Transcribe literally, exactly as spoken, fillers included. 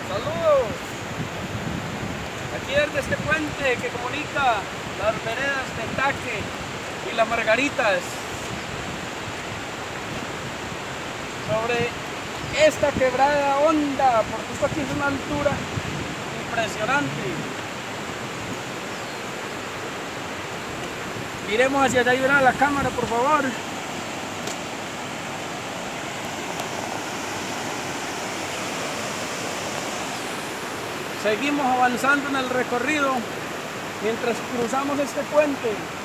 Saludos. Aquí desde este puente que comunica las veredas de Taque y Las Margaritas. Sobre esta quebrada honda, porque esto aquí es una altura impresionante. Miremos hacia allá y verán la cámara, por favor. Seguimos avanzando en el recorrido mientras cruzamos este puente.